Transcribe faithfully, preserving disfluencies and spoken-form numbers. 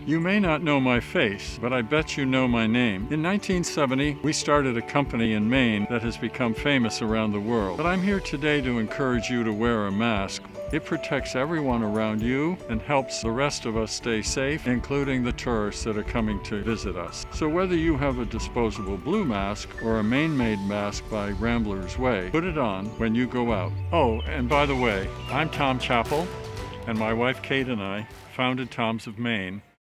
You may not know my face, but I bet you know my name. In nineteen seventy, we started a company in Maine that has become famous around the world. But I'm here today to encourage you to wear a mask. It protects everyone around you and helps the rest of us stay safe, including the tourists that are coming to visit us. So whether you have a disposable blue mask or a Maine-made mask by Rambler's Way, put it on when you go out. Oh, and by the way, I'm Tom Chappell, and my wife Kate and I founded Tom's of Maine.